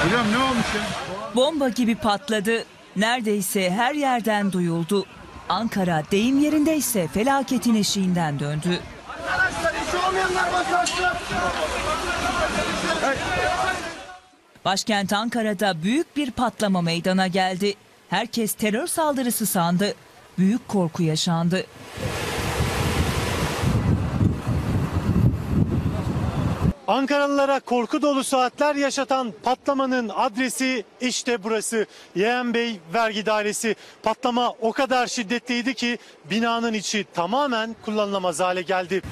Hocam ne olmuş ya? Bomba gibi patladı. Neredeyse her yerden duyuldu. Ankara deyim yerindeyse felaketin eşiğinden döndü. Arkadaşlar işi olmayanlar başlasın. Başkent Ankara'da büyük bir patlama meydana geldi. Herkes terör saldırısı sandı. Büyük korku yaşandı. Ankaralılara korku dolu saatler yaşatan patlamanın adresi işte burası. Yeğen Bey Vergi Dairesi. Patlama o kadar şiddetliydi ki binanın içi tamamen kullanılamaz hale geldi.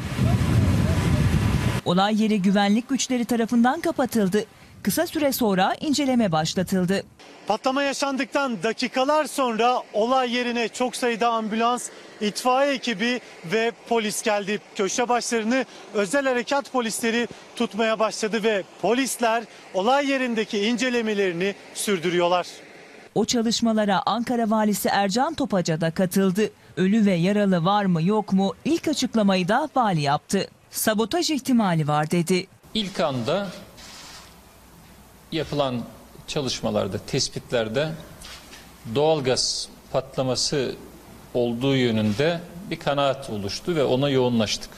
Olay yeri güvenlik güçleri tarafından kapatıldı. Kısa süre sonra inceleme başlatıldı. Patlama yaşandıktan dakikalar sonra olay yerine çok sayıda ambulans, itfaiye ekibi ve polis geldi. Köşe başlarını özel harekat polisleri tutmaya başladı ve polisler olay yerindeki incelemelerini sürdürüyorlar. O çalışmalara Ankara Valisi Ercan Topaca da katıldı. Ölü ve yaralı var mı yok mu ilk açıklamayı da vali yaptı. Sabotaj ihtimali var dedi. İlk anda yapılan çalışmalarda, tespitlerde doğalgaz patlaması olduğu yönünde bir kanaat oluştu ve ona yoğunlaştık.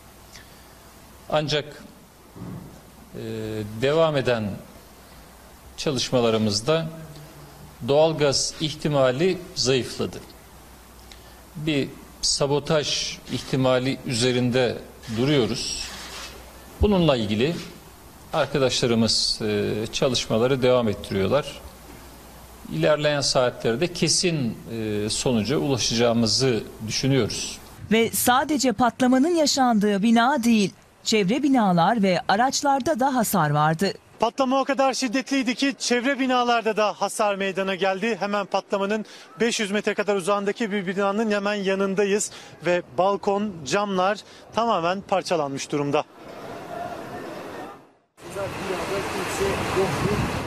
Ancak devam eden çalışmalarımızda doğalgaz ihtimali zayıfladı. Bir sabotaj ihtimali üzerinde duruyoruz. Bununla ilgili arkadaşlarımız çalışmaları devam ettiriyorlar. İlerleyen saatlerde kesin sonuca ulaşacağımızı düşünüyoruz. Ve sadece patlamanın yaşandığı bina değil, çevre binalar ve araçlarda da hasar vardı. Patlama o kadar şiddetliydi ki çevre binalarda da hasar meydana geldi. Hemen patlamanın 500 metre kadar uzağındaki bir binanın hemen yanındayız ve balkon, camlar tamamen parçalanmış durumda. Güzel bir yerde kimse yok.